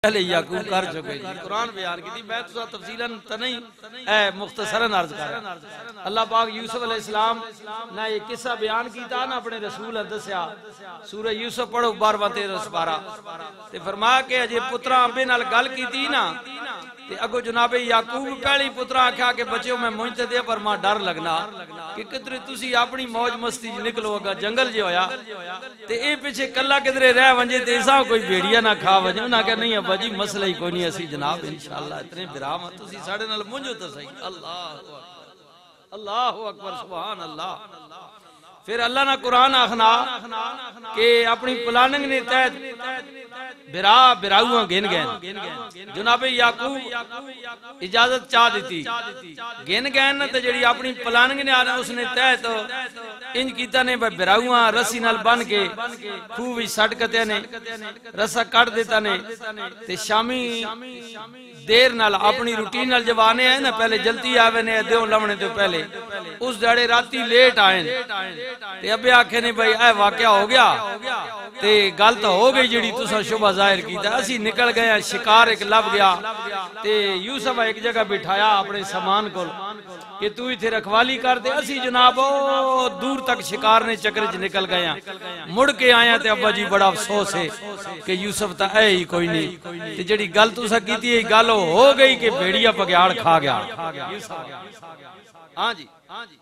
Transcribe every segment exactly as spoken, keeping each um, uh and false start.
پہلے یعقوب کر چکے جی قرآن بیان کی تھی میں تو تفصیلاً تو نہیں اے مختصراً عرض کر رہا اللہ پاک یوسف علیہ السلام نے یہ قصہ بیان کیتا نا اپنے رسول دسیا سورہ یوسف پڑھو بارواں تیرہ سپارہ تے فرمایا کہ اجے پترا ابے نال گل کیتی نا تے اگو جناب یعقوب پہلی پترا آکھیا کہ بچیو میں مجھ تے دے پر ماں ڈر لگنا کہ کتنے تسی اپنی موج مستی نکلو گا جنگل جے ہویا تے اے پیچھے کلا کدرے رہ ونجے تے ایسا کوئی بھیڑیا نہ کھا وجے انہاں کہ نہیں ابا جی مسئلہ ہی کوئی نہیں اسی جناب انشاءاللہ اتنے برام تسی ساڑے نال منجو تو صحیح اللہ اللہ اکبر سبحان اللہ پھر اللہ نے قرآن آخنا کہ اپنی پلاننگ نے تحت برا براؤں گن گین جناب یعقوب اجازت چاہ دیتی گن گین تے جڑی اپنی پلاننگ نے آنا اس نے تحت انج کیتا نے براؤں رسی نال بن کے خوب سٹ کتے نے رسا کٹ دیتا نے تے شامی دیر نال اپنی روٹین نال جوانے ہیں نا پہلے جلتی آوے نے دیوں لمنے تو پہلے اس داڑے راتی لیٹ آئیں تے ابے آکھے نے بھائی اے واقعہ ہو گیا تے گل تو ہو گئی جڑی تساں شبہ ظاہر کیتا اسی نکل گیا شکار ایک لب گیا تے یوسف ایک جگہ بٹھایا اپنے سامان کو کہ تو ہی تھے رکھوالی کر دے اسی جناب دور تک شکار نے چکرج نکل گیا مڑ کے آیا تے ابا جی بڑا افسوس ہے کہ یوسف تا اے ہی کوئی نہیں تے جڑی گل تساں کیتی ہے گل ہو گئی کہ بھیڑیا پگیاڑ کھا گیا ہاں جی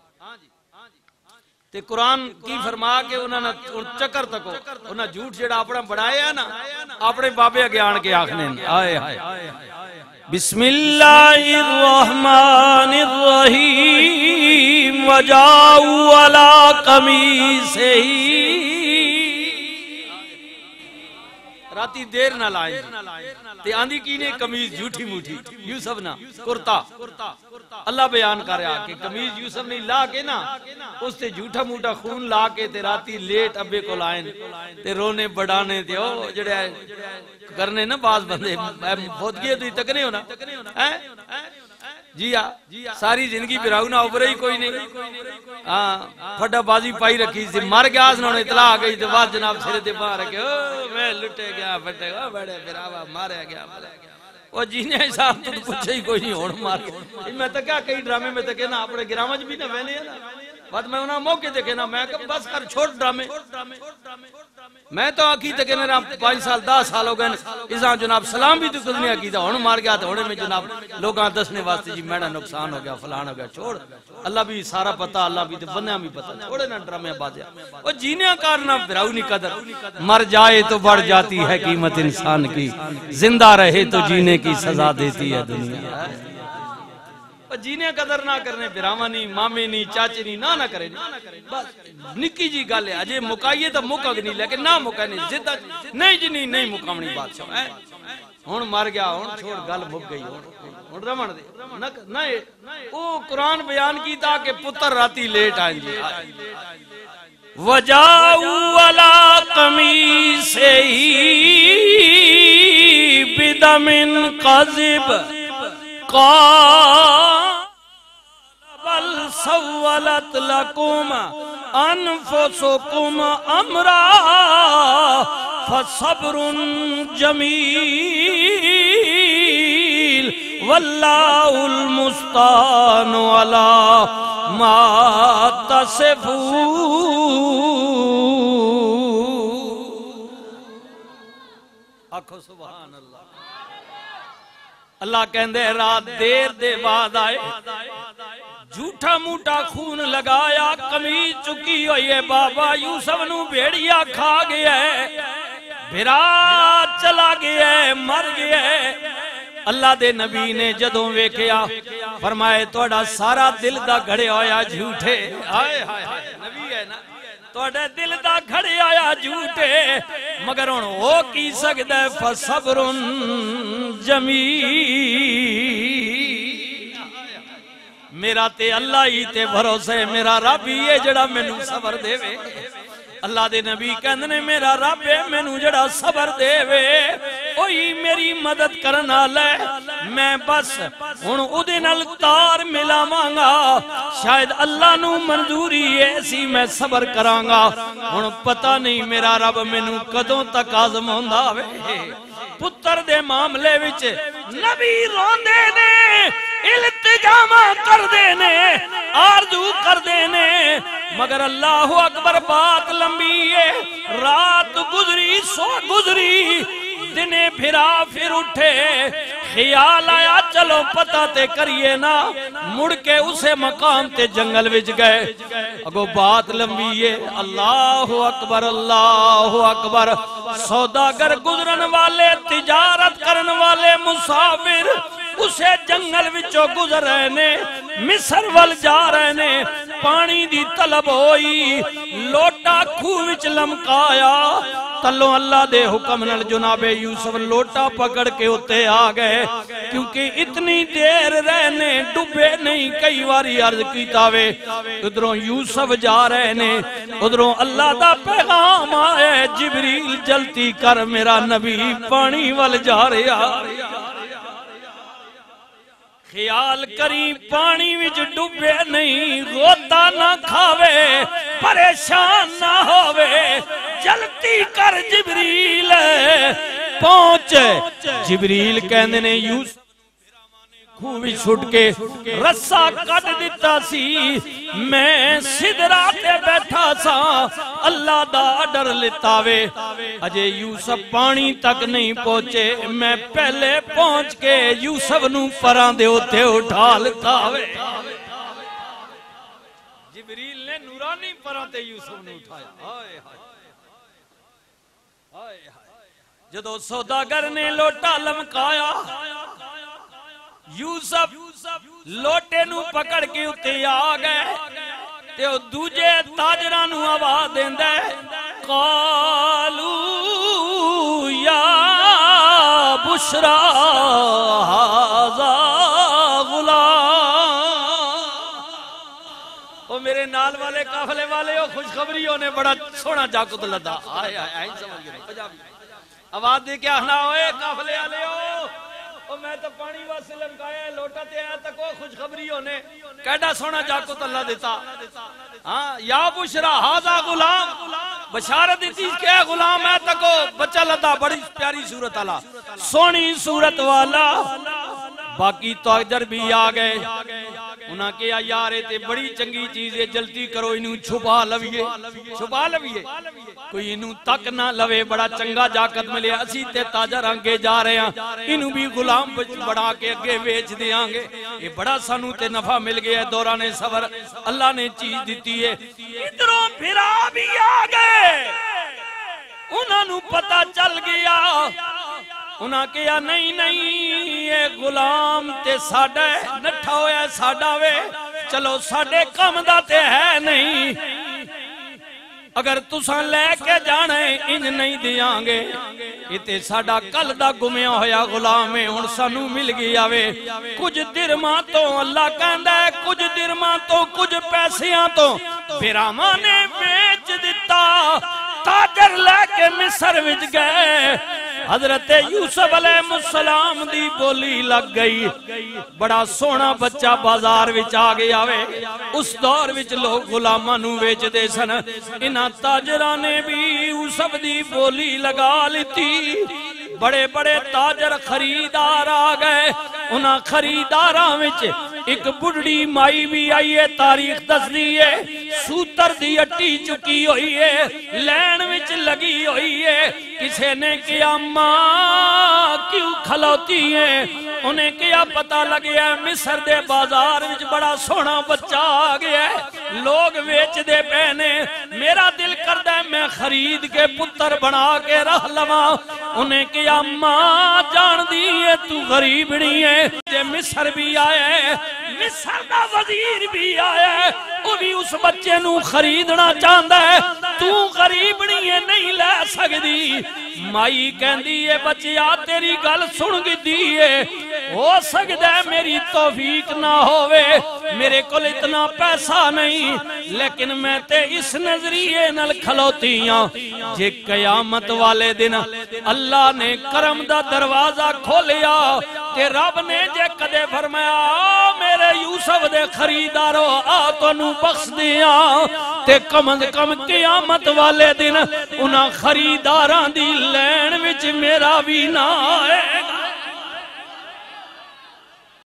تے قرآن کی فرما کے انہوں نے چکر تکو انہوں نے جھوٹ جڑا اپنا بڑھایا نا اپنے بابے اگیان کے آخنے آئے آئے بسم اللہ الرحمن الرحیم وجاؤ علی قمیصہ راتی دیر نہ لائیں تے آندھی کی نے کمیز جھوٹی موٹھی یوسف نا کرتا اللہ بیان کر رہا کہ کمیز یوسف نے لا کے نا اس تے جھوٹا موٹا خون لا کے تے راتی لیٹ ابے کو لائیں تے رونے بڑھانے تے او جڑے کرنے نا باز بندے بہت گئے تو ہی تک نہیں ہونا جی ہاں ساری زندگی براؤ نہ اوپر ہی کوئی نہیں ہاں پھٹا بازی پائی رکھی تھی مر گیا اس نے اطلاع آ گئی تو بعد جناب سرے تے باہر رکھے میں لٹے گیا پھٹے گا بڑے براوا مارے گیا وہ جینے حساب تو پوچھے ہی کوئی نہیں ہوڑ مار کے میں تو کیا کئی ڈرامے میں تو کہنا اپنے گرامج بھی نہ وینے ہیں نا بعد میں انہاں موقع دیکھے نا میں کہا بس کر چھوڑ ڈرامے میں تو آکی تک انہیں رہا پانچ سال دہ سال ہو گئے اساں جناب سلام بھی تو کچھ نہیں آکی تھا ہون مار گیا تھا ہونے میں جناب لوگاں دسنے واسطے جی میڈا نقصان ہو گیا فلان ہو گیا چھوڑ اللہ بھی سارا پتا اللہ بھی تو بنیا بھی پتا چھوڑے نا ڈرامے بازیا وہ جینے کارنا براؤ نہیں قدر مر جائے تو بڑھ جاتی ہے قیمت انسان کی زندہ رہے تو جینے کی سزا دیتی ہے دنیا جینے قدر نہ کرنے براما نہیں مامے نہیں چاچے نہیں نہ نہ کرے بس نکی جی گالے اجے مکائیے تو مکگ نہیں لیکن نہ مکا نہیں زدہ نہیں جی نہیں نہیں مکامنی بات شاہ ہے ہون مار گیا ہون چھوڑ گل مک گئی ہون رمان دے نہ او قرآن بیان کی تھا کہ پتر راتی لیٹ آئیں جی وَجَاؤُوا عَلَىٰ قَمِيصِهِ بِدَمٍ قَذِبٍ قَالَ بَلْ سَوَّلَتْ لَكُمْ أَنفُسُكُمْ أَمْرًا فَصَبْرٌ جَمِيلٌ وَاللَّهُ الْمُسْتَعَانُ عَلَىٰ مَا تَصِفُونَ آکھو سبحان اللہ اللہ کہندے رات دیر دے بعد آئے جھوٹا موٹا خون لگایا قمیض چکی ہوئی ہے بابا یوسف نو بھیڑیا کھا گیا ہے بھرا چلا گیا ہے مر گیا ہے اللہ دے نبی نے جدوں ویکھیا فرمائے توڑا سارا دل دا گھڑے ہویا جھوٹے آئے آئے نبی ہے نا توڑے دل دا گھڑے آیا جھوٹے مگر ان ہو کی سکتا ہے فصبر جمیل میرا تے اللہ ہی تے بھروسے میرا رب ہی ہے جڑا میں نو صبر دے وے اللہ دے نبی کہندنے میرا رب ہے میں نو جڑا صبر دے وے اوہی میری مدد کرنا لے میں بس ان اودے نال تار ملا مانگا شاید اللہ نو منظوری ایسی میں صبر کرانگا ان پتہ نہیں میرا رب میں نو کدوں تک آزم ہوندہ وے پتر دے معاملے وچ نبی روندے نے التجامہ کر دینے آرزو کر دینے مگر اللہ اکبر بات لمبی ہے رات گزری سو گزری دنے پھرا پھر اٹھے خیال آیا چلو پتہ تے کریے نا مڑ کے اسے مقام تے جنگل وچ گئے اگو بات لمبی ہے اللہ اکبر اللہ اکبر سوداگر گزرن والے تجارت کرن والے مسافر اسے جنگل وچوں گزر رہے نے مصر ول جا رہے نے پانی دی طلب ہوئی لوٹا کھو وچ لمکایا تلو اللہ دے حکم نال جناب یوسف لوٹا پکڑ کے ہوتے آ گئے کیونکہ اتنی دیر رہنے ڈبے نہیں کئی واری عرض کیتا وے ادھروں یوسف جا رہے نے ادھروں اللہ دا پیغام آئے جبریل جلتی کر میرا نبی پانی ول جا رہا خیال کری پانی وچ ڈوبے نہیں غوطہ نہ کھاوے پریشان نہ ہووے جلتی کر جبریل پہنچ جبریل کہندے نے یوسف خوبی چھٹ کے رسا کٹ دیتا سی میں سدراتے بیٹھا سا اللہ دا ڈر لیتا وے اجے یوسف پانی تک نہیں پہنچے میں پہلے پہنچ کے یوسف نو پران دے ہوتے اٹھا لیتا وے جبریل نے نورانی پران تے یوسف نو اٹھایا آئے آئے جدو سوداگر نے لوٹا لمکایا یوسف لوٹے نو پکڑ کے اتے آ گئے تے او دوجے تاجران نو آواز دیندا ہے قالو یا بشرا ھذا غلام او میرے نال والے قافلے والے او خوشخبریوں نے بڑا سونا جاکت لدا آئے آئے آئے سمجھ گئے پنجابی آواز دے کے آنا ہوئے قافلے والے او او میں تو پانی واسے لمکایا لوٹا تے آیا تک وہ خوشخبری ہونے کیڈا سونا جاکت اللہ دیتا ہاں یا بشرا ھذا غلام بشارت دیتی کہ اے غلام ہے تک بچہ لدا بڑی پیاری صورت والا سونی صورت والا باقی تاجر بھی آ گئے انہاں کیا یارے تے بڑی چنگی چیز ہے جلدی کرو انہوں چھپا لویے چھپا لویے کوئی انہوں تک نہ لوے بڑا چنگا جاکت ملے اسی تے تاجر آنگے جا رہے ہیں انہوں بھی غلام بڑھا کے اگے بیچ دے آنگے یہ بڑا سانو تے نفع مل گیا ہے دوران صبر اللہ نے چیز دیتی ہے ادھروں پھرا بھی آ گئے انہوں نے پتہ چل گیا انہاں کیا نہیں نہیں یہ غلام تے ساڑھے نٹھا ہویا ساڑھا وے چلو ساڑھے کم دا تے ہے نہیں اگر تساں لے کے جانے انج نہیں دیاں گے اتے ساڑھا کل دا گمیا ہویا غلام ہے ان سانو مل گیا وے کچھ درماں تو اللہ کہندہ ہے کچھ درماں تو کچھ پیسیاں تو بیراما نے بیچ دیتا تاجر لے کے مصر وچ گئے حضرت یوسف علیہ السلام دی بولی لگ گئی بڑا سونا بچہ بازار وچ آ گیا وے اس دور وچ لوگ غلاماں نو ویچ دے سن انہاں تاجراں نے بھی یوسف دی بولی لگا لیتی بڑے بڑے تاجر خریدار آ گئے انہاں خریداراں وچ ایک بڑھڑی مائی بھی آئی ہے تاریخ دس دیئے سوتر دی اٹی چکی ہوئی ہے لین وچ لگی ہوئی ہے کسے نے کیا ماں کیوں کھلوتی ہیں انہیں کیا پتہ لگیا ہے مصر دے بازار وچ بڑا سونا بچہ آ گیا ہے لوگ ویچ دے پہنے میرا دل کردہ ہے میں خرید کے پتر بنا کے رہ لواں انہیں کیا ماں جان دیئے تو غریب نہیں ہے جے مصر بھی آیا ہے مصر دا وزیر بھی آیا ہے وہ بھی اس بچے نو خریدنا چاہتا ہے تو غریب نہیں ہے نہیں لے سکتی مائی کہندی ہے بچیا تیری گل سن گی دیئے ہو سکتا ہے میری توفیق نہ ہوئے میرے کل اتنا پیسہ نہیں لیکن میں تے اس نظریے نل کھلوتی ہاں جے قیامت والے دن اللہ نے کرم دا دروازہ کھولیا تے رب نے جے کدے فرمایا میرے یوسف دے خریدارو آ تانوں بخش دیاں تے کم از کم قیامت والے دن انہاں خریداراں دی لین وچ میرا بھی نہ ہے